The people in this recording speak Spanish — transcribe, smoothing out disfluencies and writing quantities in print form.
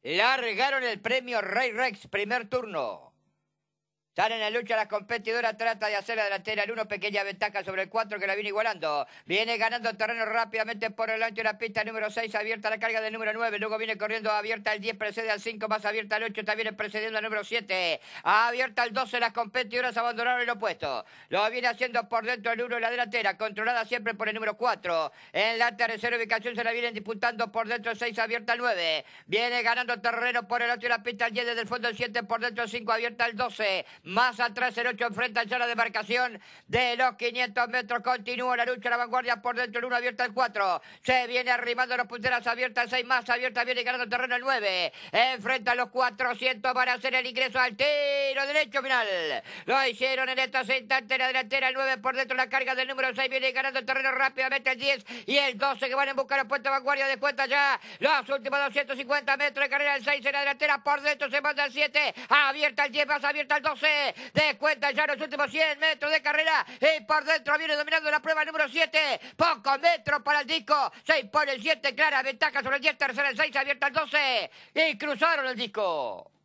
Largaron el premio Rey Rex, primer turno. Salen en lucha las competidoras, trata de hacer la delantera el 1, pequeña ventaja sobre el 4 que la viene igualando. Viene ganando terreno rápidamente por delante de la pista número 6, abierta la carga del número 9. Luego viene corriendo abierta el 10, precede al 5, más abierta el 8, también precediendo al número 7. Abierta el 12, las competidoras abandonaron el opuesto. Lo viene haciendo por dentro el 1 en la delantera, controlada siempre por el número 4. En la tercera ubicación se la vienen disputando por dentro el 6, abierta el 9. Viene ganando terreno por el 8 y la pista el 10, desde el fondo el 7, por dentro el 5, abierta el 12. Más atrás el 8 enfrenta ya la demarcación de los 500 metros. Continúa la lucha a la vanguardia por dentro el 1, abierta el 4. Se viene arrimando los punteras, abierta el 6, más abierta viene ganando terreno el 9. Enfrenta a los 400 para hacer el ingreso al tiro derecho final. Lo hicieron en estos instantes la delantera el 9 por dentro la carga del número 6. Viene ganando terreno rápidamente el 10 y el 12 que van en busca de puesta vanguardia. Descuenta ya los últimos 250 metros de carrera el 6 en la delantera por dentro. Se manda el 7. Abierta el 10, más abierta el 12. Descuenta ya los últimos 100 metros de carrera y por dentro viene dominando la prueba número 7. Pocos metros para el disco. Se impone el 7, clara ventaja sobre el 10, tercera el 6, abierta el 12 y cruzaron el disco.